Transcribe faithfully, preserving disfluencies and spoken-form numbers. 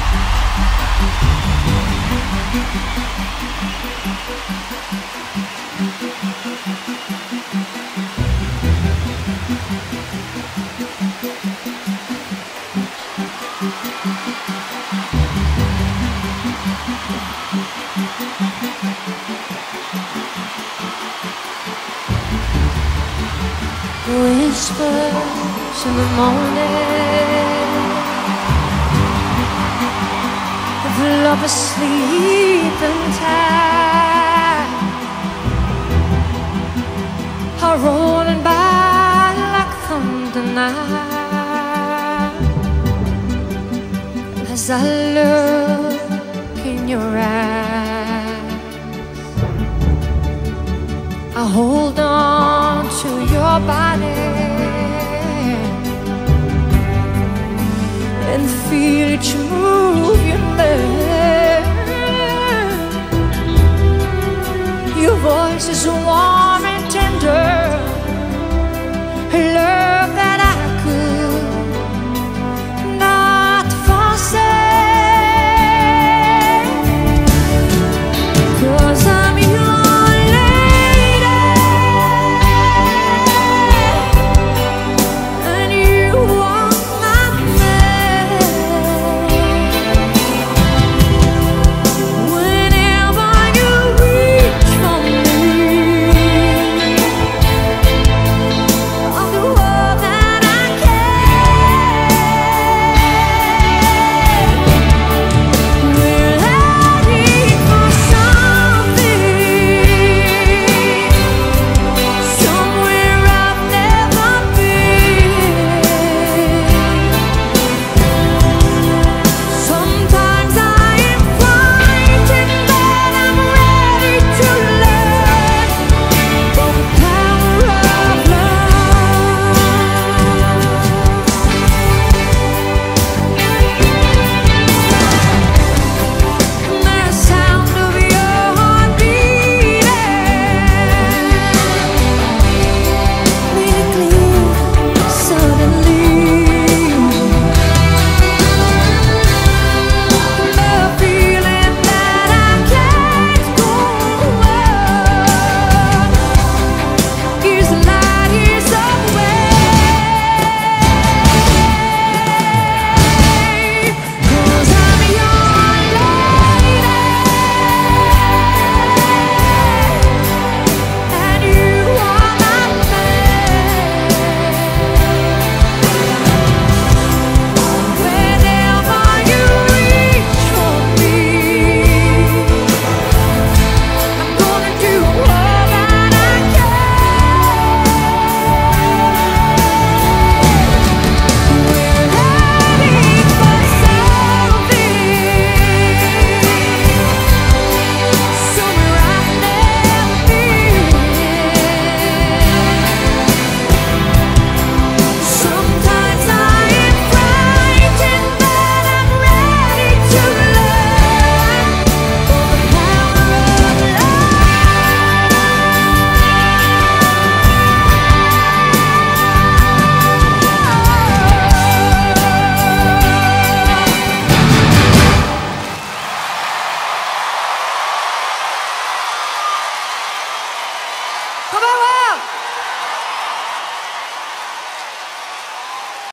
Whispers in the morning of lovers sleeping tight are rolling by like thunder now. As I look in your eyes, I hold on to your body and feel each move you make. Your voice is warm and tender, a love that I could not forsake. 'Cause I'm your Come on!